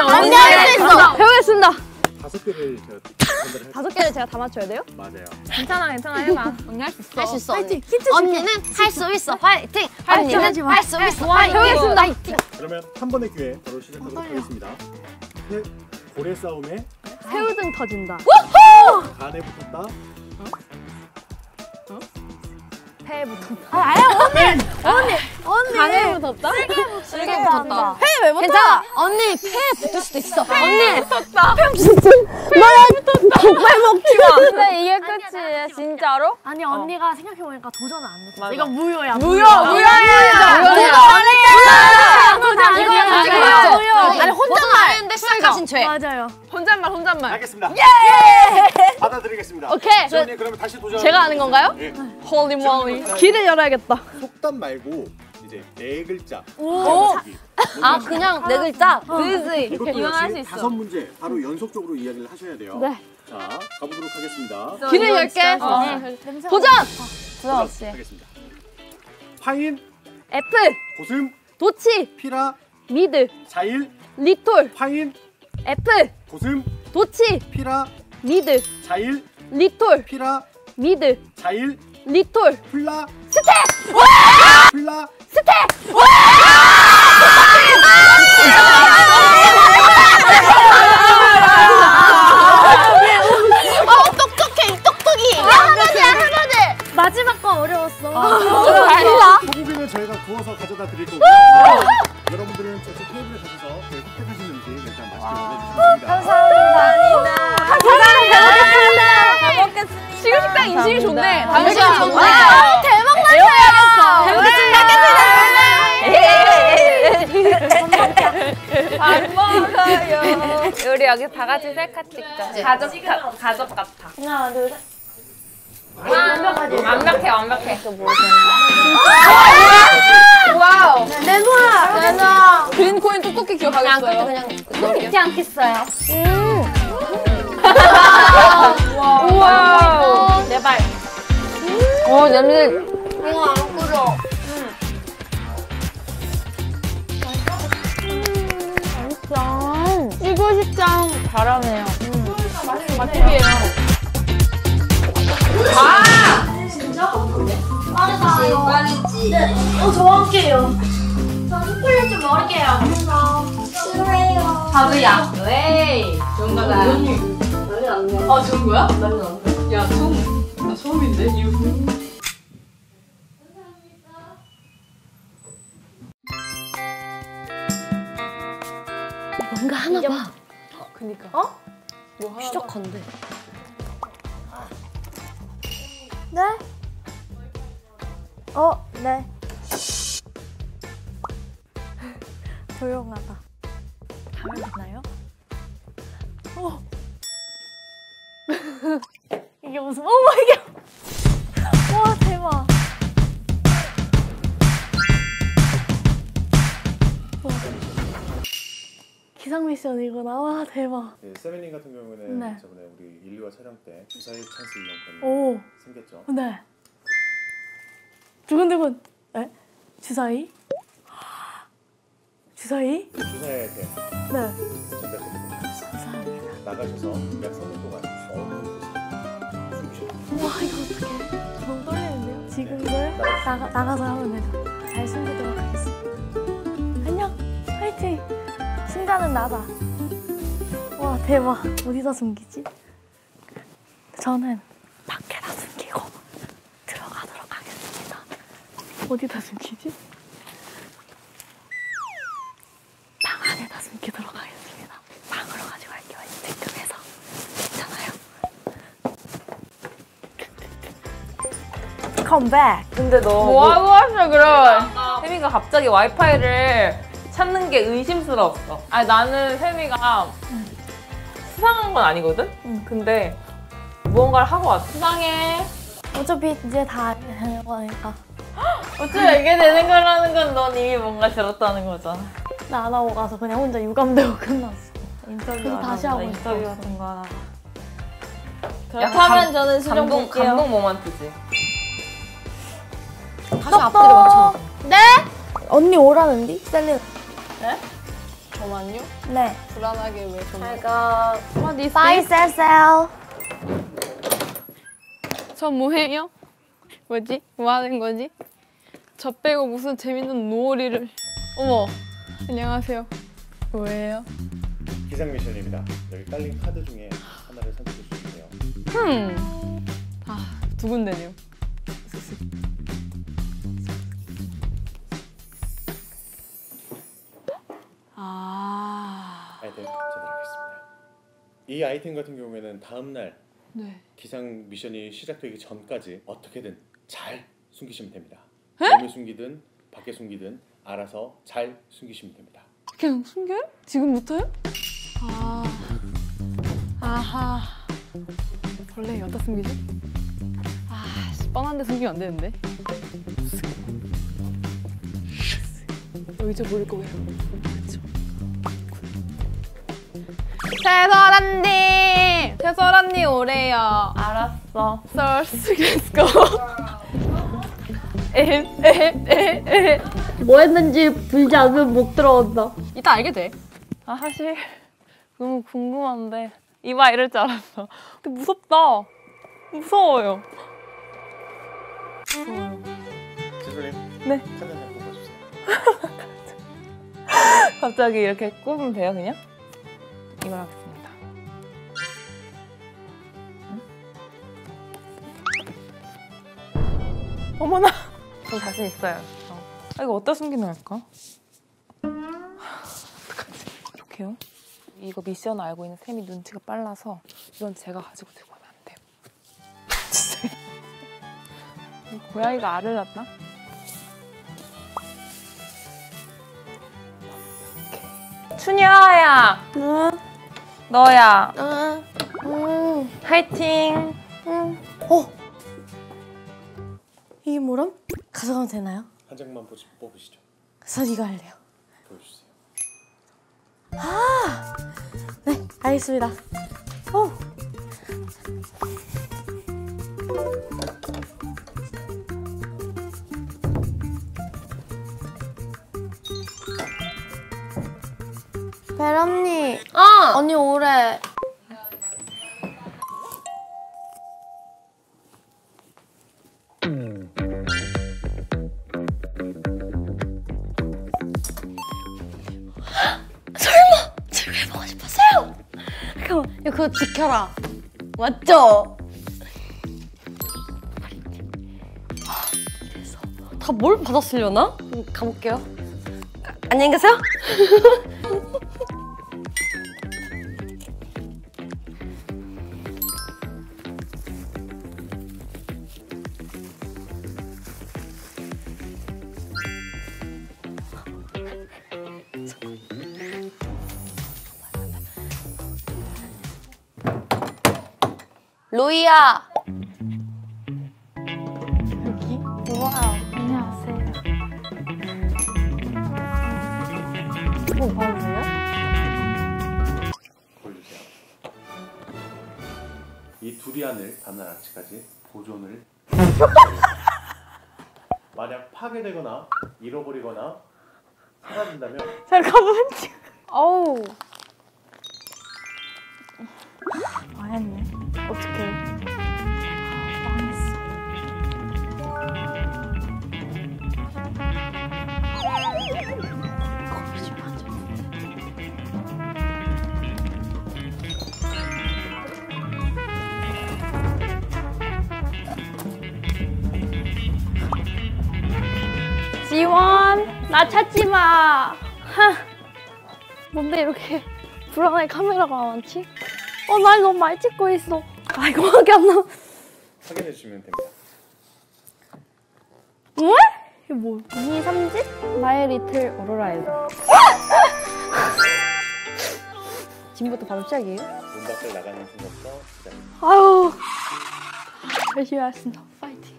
있어. 언니 할 수 있어. 해보겠습니다. 5개를 제가 전달을 5개를 제가 다 맞춰야 돼요? 맞아요. 괜찮아, 해봐. 언니 할 수 있어. 할 수 있어. 파이팅. 언니는 할 수 있어. 파이팅. 언니는 할 수 있어. 파이팅. 해보겠습니다. 그러면 한 번의 기회 바로 시작하도록 하겠습니다. 고래 싸움에 새우 등 터진다. 간에 붙었다. 배에 붙었다. 언니. 간에 붙었다? 세게 붙었다. 배에 왜 붙어? 괜찮아. 언니 폐에 붙을 수도 있어. 언니. 붙었다. 족발 먹지 마. 근데 이게 끝이에요, 진짜로? 아니 언니가 생각해보니까 도전은 안 됐어. 맞아. 이거 무효야. 무효. 아니 혼잣말 했는데 시작하신 죄. 맞아요. 혼잣말. 알겠습니다. 예! 받아드리겠습니다. 오케이. 지원님 그러면 다시 도전. 제가 하는 건가요? 예. 홀리 몰리. 길을 열어야겠다. 속담 말고 이제 4글자. 아 그냥 4글자. 그지. 이것도 이건 할수 역시 있어. 5문제 바로 연속적으로 이야기를 하셔야 돼요. 네. 자, 가보도록 하겠습니다. 길을 열게. 도전! 도전 하겠습니다. 파인, 애플, 고슴, 도치, 피라, 미드, 자일, 리톨, 파인, 애플, 고슴, 도치, 피라, 미드, 자일, 리톨, 피라, 미드, 자일, 리톨, 플라, 플라, 마지막 거 어려웠어. 소고기는 저희가 구워서 가져다 드릴 거고요. 여러분들은 저쪽 테이블에 가셔서 그 획득하신 음식 일단 맛있게 먹어주시면 됩니다. 잘 먹겠습니다. 지금 식당 인심이 좋네. 당신 좋네. 대박 나셔야겠어. 안 먹어요. 우리 여기 다 같이 셀카 찍자. 가족 같아. 하나 둘 셋. 완벽해. 와우. 내놔. 그린 코인 뚜껑히 기억하겠어요. 그냥 믿지 않겠어요. 우와. 내 발. 냄새. 이거 안 끓여. 시구식장 잘하네요. 맛집이에요. 빠르지. 저 할게요. 저 초콜릿 좀 먹을게요. 싫어요. 바보야. 에이. 좋은 거다. 난리 났네. 아, 좋은 거야? 난리 났네. 야, 나 처음인데? 이후. 뭔가 하나 봐. 그니까. 뭐 하나 시작한대. 네? 네. 조용하다. 다음에 만나요? 이게 무슨? 이게. 와 대박. 기상 미션이구나. 와 대박. 네, 세미님 같은 경우는 네. 저번에 우리 인류와 촬영 때 주사위 찬스 이용권이 오. 생겼죠. 네. 두근두근. 에? 주사위? 주사위? 주사위한테 네. 전달드립니다. 감사합니다. 나가셔서 약 3분 동안 어느 곳에 숨기셨나요? 와 이거 어떡해. 너무 떨리는데요? 지금을 나가서 하면 되죠. 잘 숨기도록 하겠습니다. 안녕. 화이팅. 승자는 나다. 와 대박. 어디다 숨기지? 저는 밖에다 숨기고 들어가도록 하겠습니다. 어디다 숨기지? 방 안에다 숨기도록 하겠습니다. 방으로 가지고 갈게요. 득급해서. 괜찮아요? 컴백. 근데 너 뭐하고 왔어 그럼? 세미가 갑자기 와이파이를 찾는 게 의심스러웠어. 아니 나는 세미가 수상한 건 아니거든? 근데 무언가를 하고 왔어. 수상해. 어차피 이제 다 되는 거니까. 어쩌면 이게 되는 거라는 건 넌 이미 뭔가 들었다는 거잖아. 나 안 하고 가서 그냥 혼자 유감되고 끝났어. 인터뷰 그래서 안 다시 하고 하고 인터뷰 있어. 같은 거 하나. 그렇다면 저는 수정 볼게요. 감동 모먼트지. 다시 앞뒤로 맞춰. 언니 오라는디? 셀린. 네? 저만요? 네. 불안하게 왜 저만? 제가 What is 빠이 this? 쎄쎄요. 저 뭐해요? 뭐지? 뭐 하는 거지? 저 빼고 무슨 재밌는 놀이를. 어머, 안녕하세요. 뭐예요? 기상 미션입니다. 여기 깔린 카드 중에 하나를 선택해 주시면 돼요. 두 군데네요. 아이템 전달하겠습니다. 이 아이템 같은 경우에는 다음 날 네. 기상 미션이 시작되기 전까지 어떻게든 잘 숨기시면 됩니다. 몸에 숨기든 밖에 숨기든 알아서 잘 숨기시면 됩니다. 그냥 숨겨요? 지금부터요? 아하. 벌레 어디다 숨기지? 뻔한데 숨기면 안 되는데. 여기 저 모를 거예요. 그렇죠. 채설언니! 채설언니 오래요. 알았어. Let's go. 뭐 했는지 불지 않으면 못 들어온다. 이따 알게 돼. 사실 너무 궁금한데 이봐 이럴 줄 알았어. 근데 무섭다. 무서워요. 지소님. 네. 카드 한장 뽑아주세요. 갑자기 이렇게 꼽으면 돼요 그냥? 이걸 하겠습니다. 어머나! 저 자신 있어요. 이거 어디다 숨기면 할까? 어떡하지? 어떡해요? 이거 미션 알고 있는 쌤이 눈치가 빨라서 이건 제가 가지고 들고 가면 안 돼요. 진짜. 고양이가 알을 낳나? 춘야야! 응? 너야! 응. 화이팅! 이게 뭐람? 가져가면 되나요? 한 장만 뽑으시죠. 저 이거 할래요. 보여주세요. 네, 알겠습니다. 오. 벨 언니. 언니 올해 해보고 싶었어요. 잠깐만, 이거 그거 지켜라. 맞죠? 다 뭘 받았으려나? 가볼게요. 안녕히 계세요. 로이야. 여기? 와우. 안녕하세요. 바로 돼요? 보여주세요. 이 두리안을 다음날 아침까지 보존을. 만약 파괴되거나 잃어버리거나 사라진다면 잠깐만. 어우. 망했네. 어떡해. 지원, 나 찾지 마. 뭔데 이렇게 불안하게 카메라가 많지? 나 이거 너무 많이 찍고 있어. 이거밖에 안 나. 확인해 주시면 됩니다. 왜? 이게 뭐? 2, 3집? 마이 리틀 오로라에서. 지금부터 바로 시작이에요? 문 밖을 나가는 순간부터 시작입니다. 아유, 열심히 하겠습니다. 파이팅.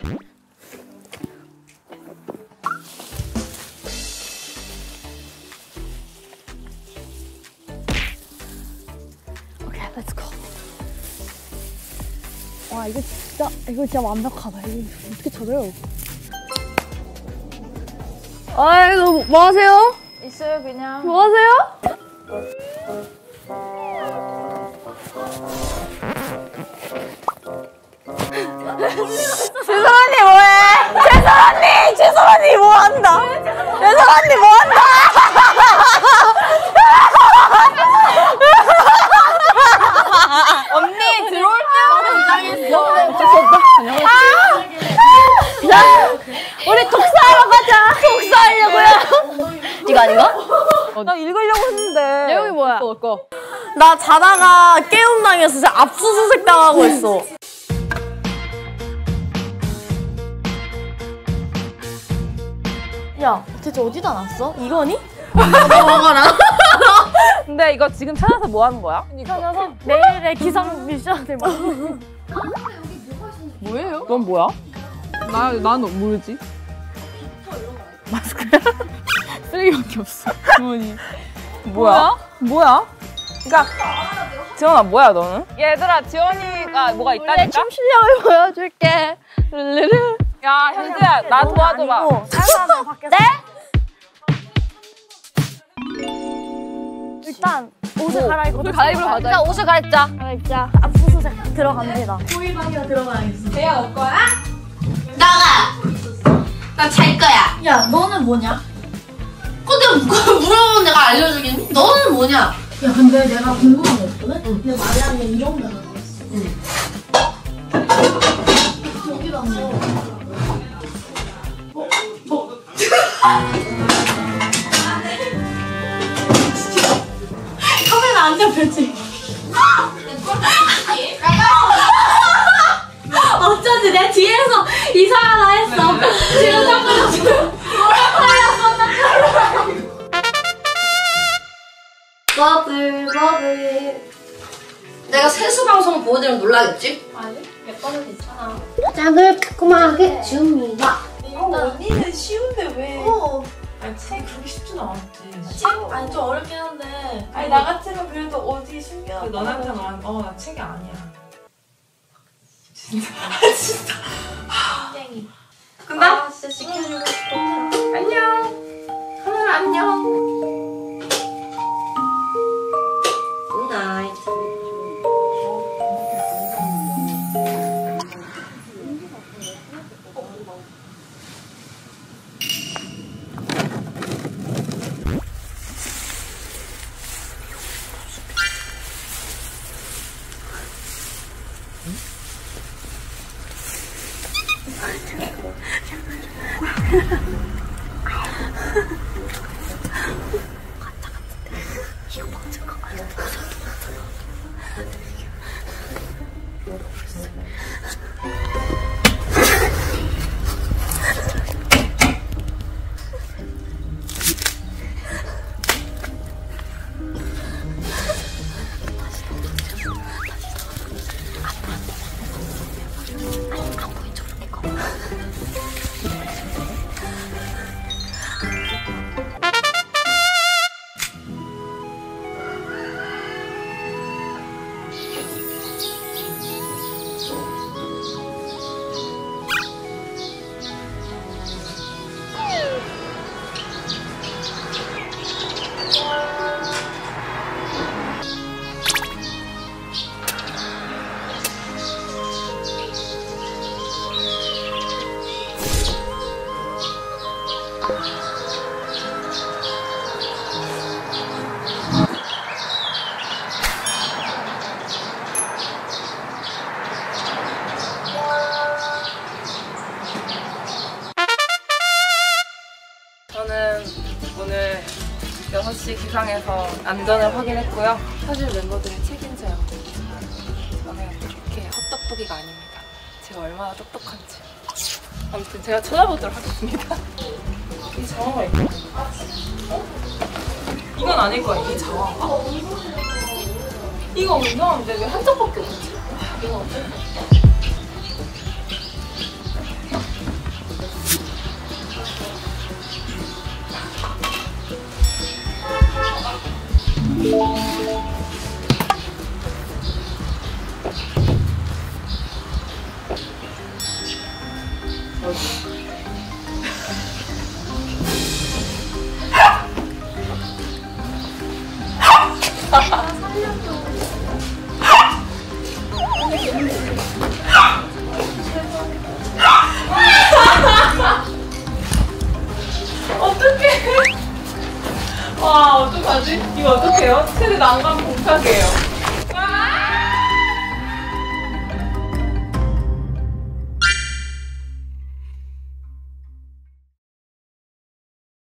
오케이, 렛츠 고. 와, 이거 진짜 완벽하다. 이거 어떻게 찾아요? 아이고, 뭐 하세요? 있어요 그냥. 뭐 하세요? 최선 언니 뭐해? 최선 언니 뭐 한다? 최선 언니 뭐 한다? 언니 들어올 때마다 우리 독서하러 가자. 독서하려고요. 이거 아닌가? 나 읽으려고 했는데. 여기 뭐야? 나 자다가 깨움당해서 진짜 압수수색 당하고 있어. 야, 대체 어디다 놨어? 이거니? 먹어라. 근데 이거 지금 찾아서 뭐 하는 거야? 찾아서 내일의 기상 미션을 막. 뭐예요? 넌 뭐야? 나는 모르지. 마스크야? 쓰레기밖에 없어. 주머니. 뭐야? 그러니까 지원아 뭐야 너는? 얘들아 지원이가 뭐가 있다니까? 춤 실력을 보여줄게. 르르르. 야 현지야 나 도와줘봐. 네? 일단 옷을 갈아입고 옷을 갈아입으러 가자. 일단 옷을 갈아입자. 압수수색 들어갑니다. 나 잘 거야. 야, 너는 뭐냐? 근데 물어보면 내가 알려주겠니? 너는 뭐냐? 야, 근데 내가 궁금한 게 있거든? 근데 만약에 이런 데가 있어. 여기다 카메라 안 잡혔지? 어쩌지? 내 뒤에서 이상하다 했어. 지금 잡혀서 너들 내가 세수 방송 보여드리면 놀라겠지? 짝을 깔끔하게 줍니다. 언니는 쉬운데 왜? 아니 책 그렇게 쉽진 않았지. 책 아니 좀 어렵긴 한데. 아니 나 같으면 그래도 어디 숨겨. 너한테 말하는 나 책이 아니야. 진짜 진짜. 땡이. 끝나? 진짜 지켜주고 싶어. 안녕. 카메라 안녕. 굿나잇. 저는 오늘 6시 기상에서 안전을 확인했고요. 사실 멤버들이 책임져요. 저는 그렇게 헛똑똑이가 아닙니다. 제가 얼마나 똑똑한지. 아무튼 제가 찾아보도록 하겠습니다. 이 장화가 있거든요. 이건 아닐 거야. 이 장화가? 이거 이상한데 왜 한 짝밖에 없지? 이거 어쩔 수 없어. 와, 어떡하지? 이거 어떡해요? 최대 난관 봉착이에요.